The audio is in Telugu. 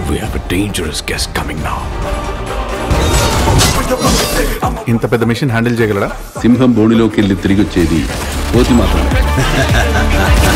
We have a dangerous guest coming now. ఇంత పెద్ద మిషన్ హ్యాండిల్ చేయగలడా? సింహం బోడిలోకి వెళ్ళి తిరిగి వచ్చేది కోతి మాత్రమే.